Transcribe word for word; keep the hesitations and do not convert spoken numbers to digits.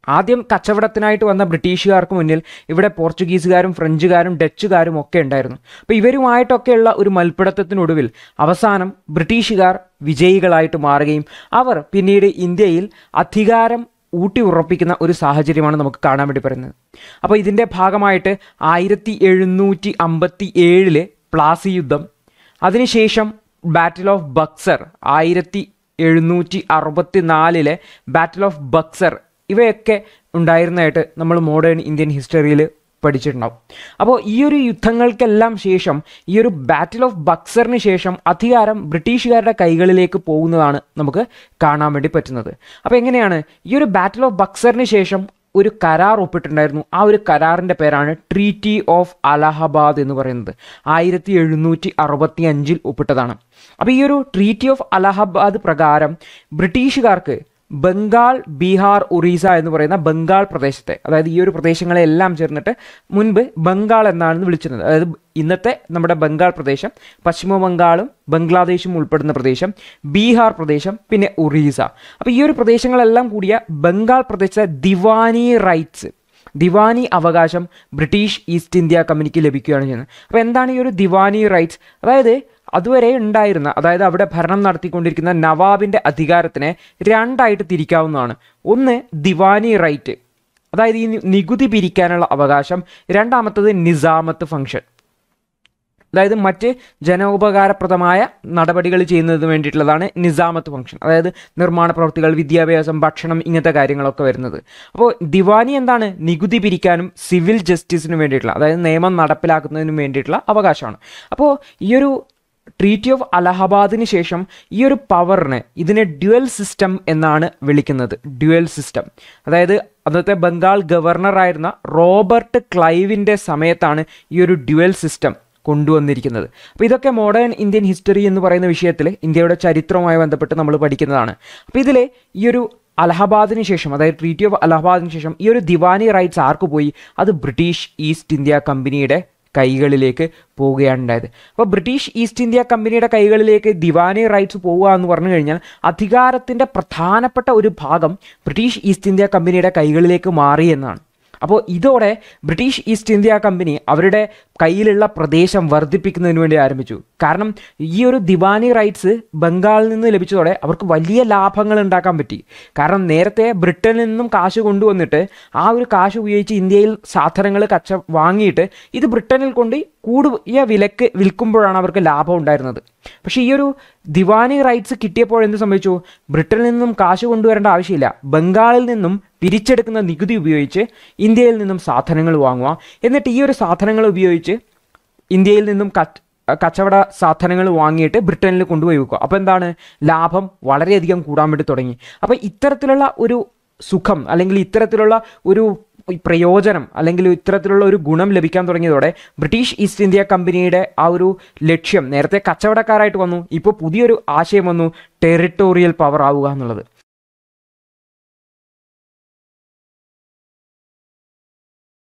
ആദ്യം കച്ചവടത്തിനായിട്ട് വന്ന ബ്രിട്ടീഷുകാർക്ക് മുന്നിൽ ഇവിടെ പോർച്ചുഗീസുകാരും ഫ്രഞ്ചുകാരും ഡച്ചുകാരും ഒക്കെ ഉണ്ടായിരുന്നു. അപ്പോൾ ഇവരുമായിട്ടൊക്കെയുള്ള ഒരു മൽപ്പിടുത്തത്തിനൊടുവിൽ അവസാനം ബ്രിട്ടീഷുകാർ വിജയികളായിട്ട് മാറുകയും അവർ പിന്നീട് ഇന്ത്യയിൽ അധികാരം ഊട്ടി ഉറപ്പിക്കുന്ന ഒരു സാഹചര്യമാണ് നമുക്ക് കാണാൻ വേണ്ടി പറയുന്നത്. അപ്പോൾ ഇതിൻ്റെ ഭാഗമായിട്ട് ആയിരത്തി എഴുന്നൂറ്റി അമ്പത്തി ഏഴിലെ പ്ലാസി യുദ്ധം, അതിനുശേഷം ബാറ്റിൽ ഓഫ് ബക്സർ, ആയിരത്തി എഴുന്നൂറ്റി അറുപത്തി നാലിലെ ബാറ്റിൽ ഓഫ് ബക്സർ, ഇവയൊക്കെ ഉണ്ടായിരുന്നതായിട്ട് നമ്മൾ മോഡേൺ ഇന്ത്യൻ ഹിസ്റ്ററിയിൽ പഠിച്ചിട്ടുണ്ടാവും. അപ്പോൾ ഈ ഒരു യുദ്ധങ്ങൾക്കെല്ലാം ശേഷം, ഈ ഒരു ബാറ്റിൽ ഓഫ് ബക്സറിന് ശേഷം അധികാരം ബ്രിട്ടീഷുകാരുടെ കൈകളിലേക്ക് പോകുന്നതാണ് നമുക്ക് കാണാൻ വേണ്ടി പറ്റുന്നത്. അപ്പോൾ എങ്ങനെയാണ് ഈ ഒരു ബാറ്റിൽ ഓഫ് ബക്സറിന് ശേഷം ഒരു കരാർ ഒപ്പിട്ടുണ്ടായിരുന്നു. ആ ഒരു കരാറിൻ്റെ പേരാണ് ട്രീറ്റി ഓഫ് അലഹബാദ് എന്ന് പറയുന്നത്. ആയിരത്തി എഴുന്നൂറ്റി അറുപത്തി അഞ്ചിൽ ഒപ്പിട്ടതാണ്. അപ്പോൾ ഈ ഒരു ട്രീറ്റി ഓഫ് അലഹബാദ് പ്രകാരം ബ്രിട്ടീഷുകാർക്ക് ബംഗാൾ, ബീഹാർ, ഒറീസ എന്ന് പറയുന്ന ബംഗാൾ പ്രദേശത്തെ, അതായത് ഈ ഒരു പ്രദേശങ്ങളെല്ലാം ചേർന്നിട്ട് മുൻപ് ബംഗാൾ എന്നാണ് വിളിച്ചിരുന്നത്. അതായത് ഇന്നത്തെ നമ്മുടെ ബംഗാൾ പ്രദേശം, പശ്ചിമ ബംഗാളും ബംഗ്ലാദേശും ഉൾപ്പെടുന്ന പ്രദേശം, ബീഹാർ പ്രദേശം, പിന്നെ ഒറീസ. അപ്പോൾ ഈ ഒരു പ്രദേശങ്ങളെല്ലാം കൂടിയ ബംഗാൾ പ്രദേശത്തെ ദിവാനി റൈറ്റ്സ്, ദിവാനി അവകാശം ബ്രിട്ടീഷ് ഈസ്റ്റ് ഇന്ത്യ കമ്പനിക്ക് ലഭിക്കുകയാണ് ചെയ്യുന്നത്. അപ്പോൾ എന്താണ് ഈ ഒരു ദിവാനി റൈറ്റ്സ്? അതായത് അതുവരെ ഉണ്ടായിരുന്ന, അതായത് അവിടെ ഭരണം നടത്തിക്കൊണ്ടിരിക്കുന്ന നവാബിൻ്റെ അധികാരത്തിനെ രണ്ടായിട്ട് തിരിക്കാവുന്നതാണ്. ഒന്ന് ദിവാനി റൈറ്റ്, അതായത് ഈ നികുതി പിരിക്കാനുള്ള അവകാശം. രണ്ടാമത്തത് നിസാമത്ത് ഫംഗ്ഷൻ, അതായത് മറ്റ് ജനോപകാരപ്രദമായ നടപടികൾ ചെയ്യുന്നതിന് വേണ്ടിയിട്ടുള്ളതാണ് നിസാമത്ത് ഫംഗ്ഷൻ. അതായത് നിർമ്മാണ പ്രവൃത്തികൾ, വിദ്യാഭ്യാസം, ഭക്ഷണം, ഇങ്ങനത്തെ കാര്യങ്ങളൊക്കെ വരുന്നത്. അപ്പോൾ ദിവാനി എന്താണ്? നികുതി പിരിക്കാനും സിവിൽ ജസ്റ്റിസിനും വേണ്ടിയിട്ടുള്ള, അതായത് നിയമം നടപ്പിലാക്കുന്നതിനും വേണ്ടിയിട്ടുള്ള അവകാശമാണ്. അപ്പോൾ ഈ ഒരു ട്രീറ്റി ഓഫ് അലഹബാദിന് ശേഷം ഈ ഒരു പവറിനെ, ഇതിനെ ഡ്യുവൽ സിസ്റ്റം എന്നാണ് വിളിക്കുന്നത്. ഡ്യുവൽ സിസ്റ്റം, അതായത് അന്നത്തെ ബംഗാൾ ഗവർണറായിരുന്ന റോബർട്ട് ക്ലൈവിൻ്റെ സമയത്താണ് ഈ ഒരു ഡ്യുവൽ സിസ്റ്റം കൊണ്ടുവന്നിരിക്കുന്നത്. അപ്പോൾ ഇതൊക്കെ മോഡേൺ ഇന്ത്യൻ ഹിസ്റ്ററി എന്ന് പറയുന്ന വിഷയത്തിൽ ഇന്ത്യയുടെ ചരിത്രവുമായി ബന്ധപ്പെട്ട് നമ്മൾ പഠിക്കുന്നതാണ്. അപ്പോൾ ഇതിൽ ഈ ഒരു അലഹബാദിന് ശേഷം, അതായത് ട്രീറ്റി ഓഫ് അലഹബാദിന് ശേഷം ഈ ഒരു ദിവാനി റൈറ്റ്സ് ആർക്ക് പോയി? അത് ബ്രിട്ടീഷ് ഈസ്റ്റ് ഇന്ത്യ കമ്പനിയുടെ കൈകളിലേക്ക് പോവുകയാണ് ഉണ്ടായത്. അപ്പോൾ ബ്രിട്ടീഷ് ഈസ്റ്റ് ഇന്ത്യ കമ്പനിയുടെ കൈകളിലേക്ക് ദിവാനി റൈറ്റ്സ് പോവുക എന്ന് പറഞ്ഞു കഴിഞ്ഞാൽ അധികാരത്തിൻ്റെ പ്രധാനപ്പെട്ട ഒരു ഭാഗം ബ്രിട്ടീഷ് ഈസ്റ്റ് ഇന്ത്യ കമ്പനിയുടെ കൈകളിലേക്ക് മാറി എന്നാണ്. അപ്പോൾ ഇതോടെ ബ്രിട്ടീഷ് ഈസ്റ്റ് ഇന്ത്യ കമ്പനി അവരുടെ കയ്യിലുള്ള പ്രദേശം വർദ്ധിപ്പിക്കുന്നതിന് വേണ്ടി ആരംഭിച്ചു. കാരണം ഈ ഒരു ദിവാനി റൈറ്റ്സ് ബംഗാളിൽ നിന്ന് ലഭിച്ചതോടെ അവർക്ക് വലിയ ലാഭങ്ങൾ ഉണ്ടാക്കാൻ പറ്റി. കാരണം നേരത്തെ ബ്രിട്ടനിൽ നിന്നും കാശ് കൊണ്ടുവന്നിട്ട് ആ ഒരു കാശ് ഉപയോഗിച്ച് ഇന്ത്യയിൽ സാധനങ്ങൾ കച്ച വാങ്ങിയിട്ട് ഇത് ബ്രിട്ടനിൽ കൊണ്ട് കൂടിയ വിലക്ക് വിൽക്കുമ്പോഴാണ് അവർക്ക് ലാഭം ഉണ്ടായിരുന്നത്. പക്ഷേ ഈ ഒരു ദിവാനി റൈറ്റ്സ് കിട്ടിയപ്പോൾ എന്ത് സംഭവിച്ചു? ബ്രിട്ടനിൽ നിന്നും കാശ് കൊണ്ടുവരേണ്ട ആവശ്യമില്ല. ബംഗാളിൽ നിന്നും പിരിച്ചെടുക്കുന്ന നികുതി ഉപയോഗിച്ച് ഇന്ത്യയിൽ നിന്നും സാധനങ്ങൾ വാങ്ങുക, എന്നിട്ട് ഈ ഒരു സാധനങ്ങൾ ഉപയോഗിച്ച് ഇന്ത്യയിൽ നിന്നും കച്ചവട സാധനങ്ങൾ വാങ്ങിയിട്ട് ബ്രിട്ടനിൽ കൊണ്ടുപോയി വെക്കുക. അപ്പോൾ എന്താണ്? ലാഭം വളരെയധികം കൂടാൻ വേണ്ടി തുടങ്ങി. അപ്പോൾ ഇത്തരത്തിലുള്ള ഒരു സുഖം, അല്ലെങ്കിൽ ഇത്തരത്തിലുള്ള ഒരു പ്രയോജനം, അല്ലെങ്കിൽ ഇത്തരത്തിലുള്ള ഒരു ഗുണം ലഭിക്കാൻ തുടങ്ങിയതോടെ ബ്രിട്ടീഷ് ഈസ്റ്റ് ഇന്ത്യ കമ്പനിയുടെ ആ ഒരു ലക്ഷ്യം, നേരത്തെ കച്ചവടക്കാരായിട്ട് വന്നു, ഇപ്പോൾ പുതിയൊരു ആശയം വന്നു, ടെറിട്ടോറിയൽ പവർ ആവുക എന്നുള്ളത്.